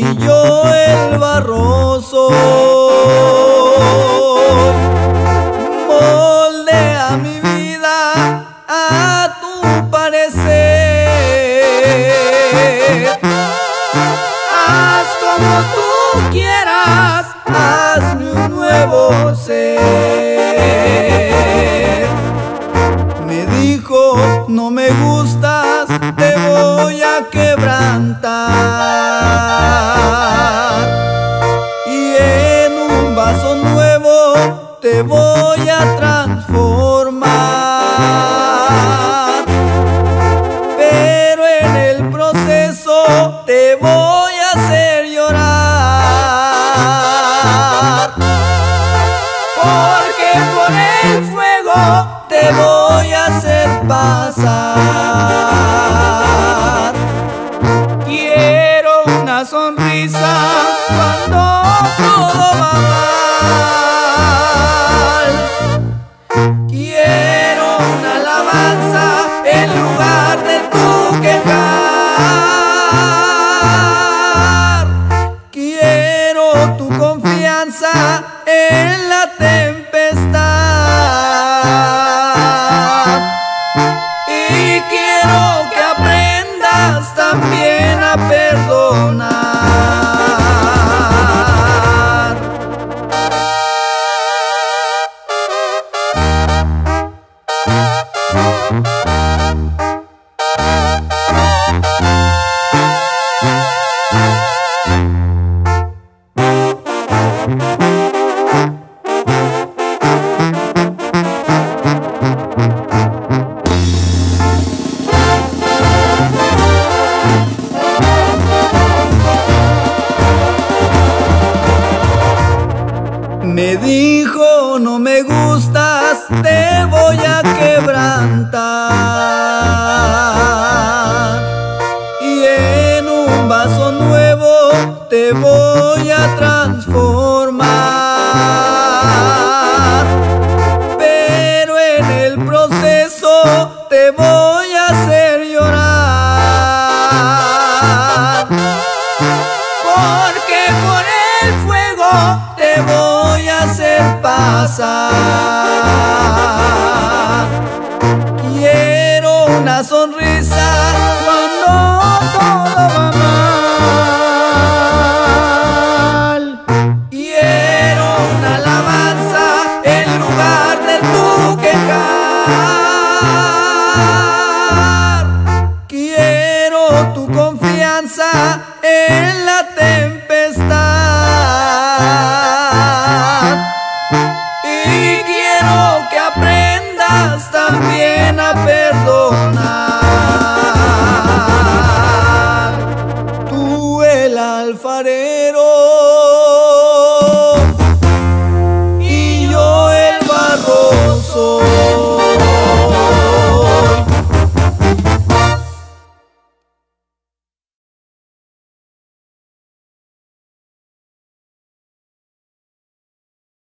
y yo el barro soy. Moldea mi vida a tu parecer. Haz como tú quieras, hazme un nuevo ser. Me dijo, no me gustas, te voy a quebrantar. Y en un vaso nuevo te voy a transformar. Pero en el proceso te voy a hacer llorar. Porque por el fuego te voy a hacer pasar. Quiero una sonrisa cuando todo va mal. Quiero una alabanza en lugar de tu quejar. Quiero tu confianza en la tempestad. Y quiero que aprendas también a perdonar. Me dijo, no me gustas, te voy a quebrantar. Y en un vaso nuevo te voy a transformar. Pero en el proceso te voy a hacer llorar. Porque por el fuego te voy a hacer pasar. Quiero una sonrisa cuando todo va mal. Quiero una alabanza en lugar de tu quejar. Quiero tu confianza en la tempestad. Y quiero que aprendas también a perdonar.